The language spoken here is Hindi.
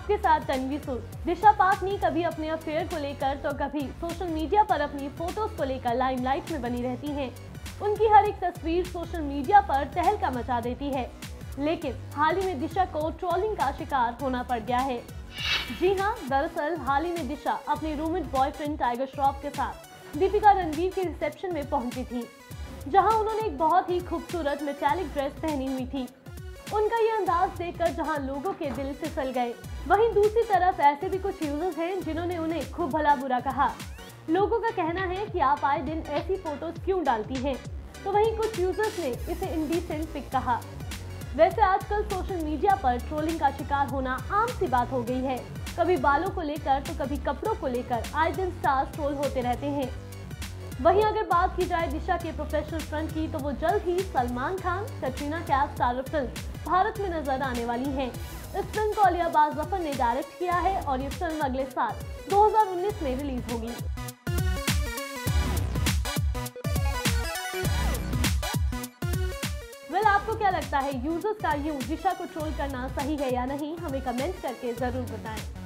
आपके साथ तन्वी सुर। दिशा पाटनी कभी अपने अफेयर को लेकर तो कभी सोशल मीडिया पर अपनी फोटोज को लेकर लाइमलाइट में बनी रहती हैं। उनकी हर एक तस्वीर सोशल मीडिया पर तहलका मचा देती है, लेकिन हाल ही में दिशा को ट्रोलिंग का शिकार होना पड़ गया है। जी हाँ, दरअसल हाल ही में दिशा अपने रूममेट बॉयफ्रेंड टाइगर श्रॉफ के साथ दीपिका रणवीर के रिसेप्शन में पहुंची थी, जहां उन्होंने एक बहुत ही खूबसूरत मेटालिक ड्रेस पहनी हुई थी। उनका ये अंदाज देखकर जहां लोगों के दिल फिसल गए, वहीं दूसरी तरफ ऐसे भी कुछ यूजर्स हैं जिन्होंने उन्हें खूब भला बुरा कहा। लोगों का कहना है कि आप आए दिन ऐसी फोटोज क्यों डालती हैं, तो वहीं कुछ यूजर्स ने इसे इंडीसेंट पिक कहा। वैसे आजकल सोशल मीडिया पर ट्रोलिंग का शिकार होना आम सी बात हो गई है। कभी बालों को लेकर तो कभी कपड़ों को लेकर आए दिन स्टार्स ट्रोल होते रहते हैं। वहीं अगर बात की जाए दिशा के प्रोफेशनल फ्रंट की, तो वो जल्द ही सलमान खान, कटरीना कैफ स्टारर फिल्म भारत में नजर आने वाली है। इस फिल्म को अली अब्बास जफर ने डायरेक्ट किया है और ये फिल्म अगले साल 2019 में रिलीज होगी। आपको क्या लगता है, यूजर्स का यूं दिशा को ट्रोल करना सही है या नहीं? हमें कमेंट करके जरूर बताएं।